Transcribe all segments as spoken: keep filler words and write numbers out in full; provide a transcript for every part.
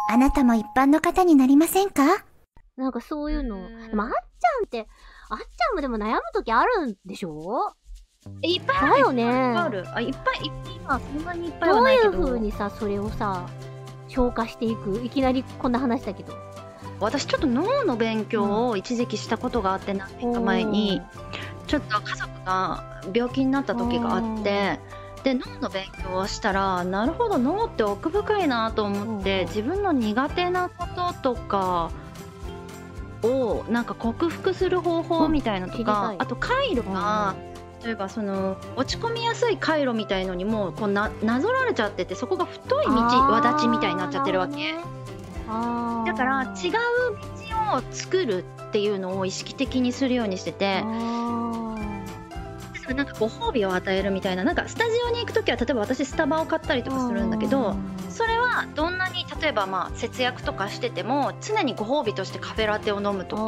あなたも一般の方になりませんか？ なんかそういうの。でもあっちゃんって、あっちゃんもでも悩むときあるんでしょ？ いっぱいある。 だよね。 いっぱいある。あ、いっぱい、いっぱい、今、そんなにいっぱいはないけど。 どういう風にさ、それをさ、消化していく？いきなりこんな話だけど。 私ちょっと脳の勉強を一時期したことがあって、何年か前に、ちょっと家族が病気になった時があって、で脳の勉強をしたら、なるほど脳って奥深いなと思って、自分の苦手なこととかをなんか克服する方法みたいなとか、あと回路が例えばその落ち込みやすい回路みたいのにもこうななぞられちゃってて、そこが太い道わだちみたいになっちゃってるわけ。だから違う道を作るっていうのを意識的にするようにしてて、なんかご褒美を与えるみたいな、なんかスタジオに行くときは例えば私スタバを買ったりとかするんだけど、それはどんなに例えばまあ節約とかしてても常にご褒美としてカフェラテを飲むとか、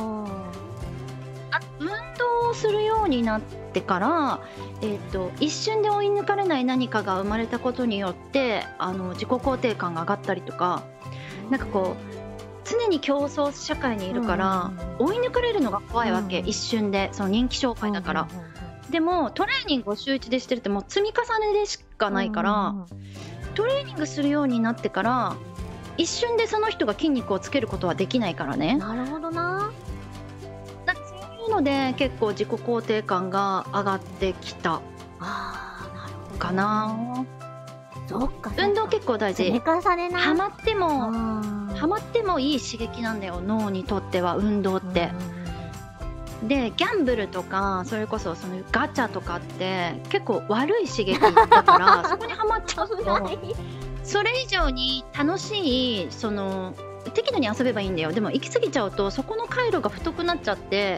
あ運動をするようになってから、えー、と一瞬で追い抜かれない何かが生まれたことによってあの自己肯定感が上がったりとか、なんかこう常に競争社会にいるから、追い抜かれるのが怖いわけ、一瞬で。その人気商売だから。でもトレーニングを週一でしてるってもう積み重ねでしかないから、トレーニングするようになってから一瞬でその人が筋肉をつけることはできないからね。 なるほどな。 なんかそういうので結構自己肯定感が上がってきたかな。 そっか。 運動結構大事。 積み重ねな。 ハマってもハマってもいい刺激なんだよ、脳にとっては運動って。でギャンブルとかそれこそそのガチャとかって結構悪い刺激だからそこにはまっちゃうとそれ以上に楽しい、その適度に遊べばいいんだよ。でも行き過ぎちゃうとそこの回路が太くなっちゃって、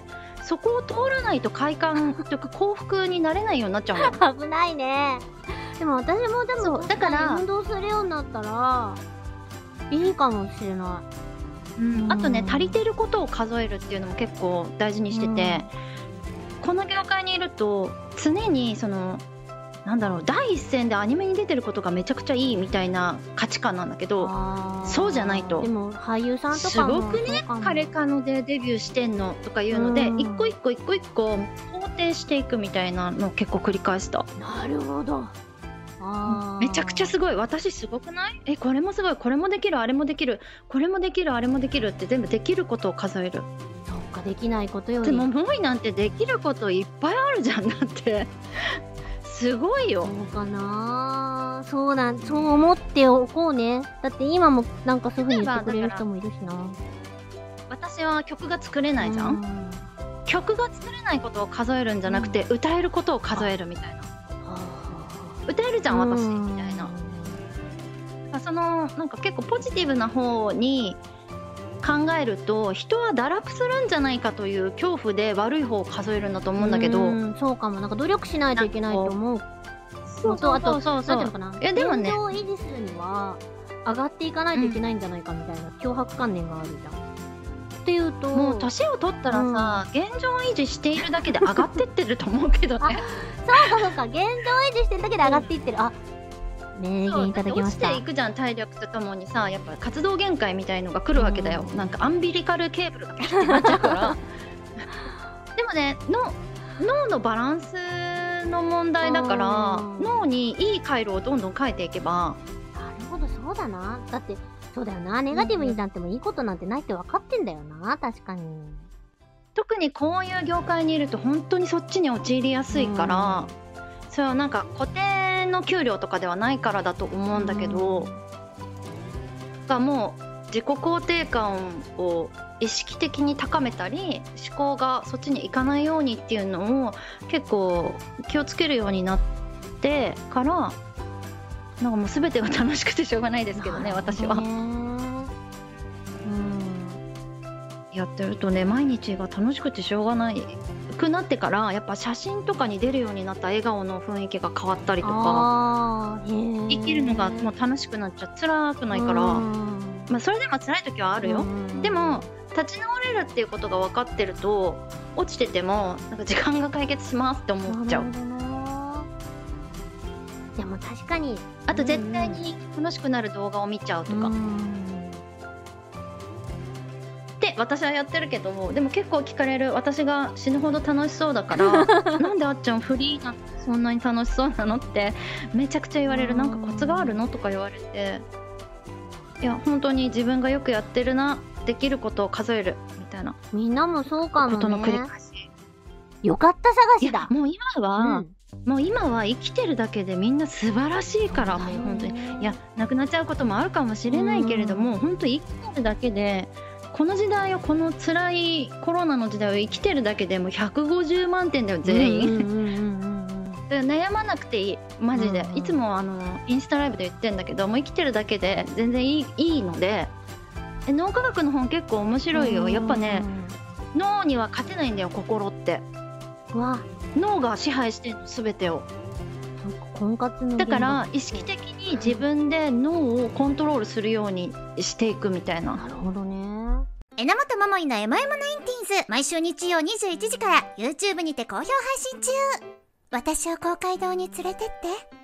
そこを通らないと快感というか幸福になれないようになっちゃうの。 危ないね。でも私もでもだから運動するようになったらいいかもしれない。 うん、あとね、足りてることを数えるっていうのも結構大事にしてて、うん、この業界にいると常にそのなんだろう、第一線でアニメに出てることがめちゃくちゃいいみたいな価値観なんだけど、そうじゃないと。 でも俳優さんとかすごくね、彼彼でデビューしてんのとかいうので、一個一個一個一個肯定していくみたいなのを結構繰り返した。 なるほど。 あめちゃくちゃすごい。私すごくない？えこれもすごい、これもできる、あれもできる、これもできる、あれもできるって全部できることを数える。 そっか、できないことより。 でももいなんてできることいっぱいあるじゃん。だってすごいよ。 そうかな。そうなん、そう思っておこうね。だって今もなんかそういう風に言ってくれる人もいるしな。 私は曲が作れないじゃん、ん曲が作れないことを数えるんじゃなくて、うん、歌えることを数えるみたいな。歌えるじゃん私みたいな。そのなんか結構ポジティブな方に考えると、人は堕落するんじゃないかという恐怖で悪い方を数えるんだと思うんだけど。 うんそうかも。なんか努力しないといけないと思う。 そうそうそうそうそう。 いやでもね、現状を維持するには上がっていかないといけないんじゃないかみたいな脅迫観念があるじゃん。っていうともう年を取ったらさ、うん、現状維持しているだけで上がってってると思うけどね。 そうかそうか、現状維持してるだけで上がっていってる。うん、あ、名言いただきました。 落ちていくじゃん、体力とともにさ。やっぱ活動限界みたいのが来るわけだよ、うん、なんかアンビリカルケーブルがピッてなっちゃうからでもね、の脳のバランスの問題だから、脳にいい回路をどんどん変えていけば。 なるほど、そうだな。だってそうだよな、ネガティブになってもいいことなんてないって分かってんだよな、確かに。 特にこういう業界にいると本当にそっちに陥りやすいから、うん、それはなんか固定の給料とかではないからだと思うんだけど、が、うん、もう自己肯定感を意識的に高めたり、思考がそっちに行かないようにっていうのを結構気をつけるようになってから、なんかもう全てが楽しくてしょうがないですけどね、私は。やってるとね、毎日が楽しくてしょうがないくなってから、やっぱ写真とかに出るようになった笑顔の雰囲気が変わったりとか、生きるのがもう楽しくなっちゃう、辛くないから、まあそれでも辛い時はあるよ。でも立ち直れるっていうことが分かってると、落ちててもなんか時間が解決しますって思っちゃう。 でも確かに、 あと絶対に楽しくなる動画を見ちゃうとか。 私はやってるけど、でも結構聞かれる。私が死ぬほど楽しそうだからなんであっちゃんフリーなそんなに楽しそうなのってめちゃくちゃ言われる。なんかコツがあるのとか言われて、いや本当に自分がよくやってるな、できることを数えるみたいなみんなもそうかもことの繰りね。 返し。 よかった探いやしだ。 もう今は、 うんもう今は生きてるだけでみんな素晴らしいから、もう本当に、いや亡くなっちゃうこともあるかもしれないけれども、本当生きてるだけで、この時代を、この辛いコロナの時代を生きてるだけでもうひゃくごじゅうまんてんだよ全員。 うんうんうんうんうんだから悩まなくていい、マジで、 うんうんいつもあのインスタライブで言ってんだけど、もう生きてるだけで全然いい、いいので。え脳科学の本結構面白いよ。やっぱね、脳には勝てないんだよ、心って。 うわ、 脳が支配してんの全てを。 なんか婚活のだから意識的に自分で脳をコントロールするようにしていくみたいな。 なるほどね。 榎本桃井のエモエモナインティーンズ、毎週日曜にじゅういちじから YouTube にて好評配信中。私を公会堂に連れてって。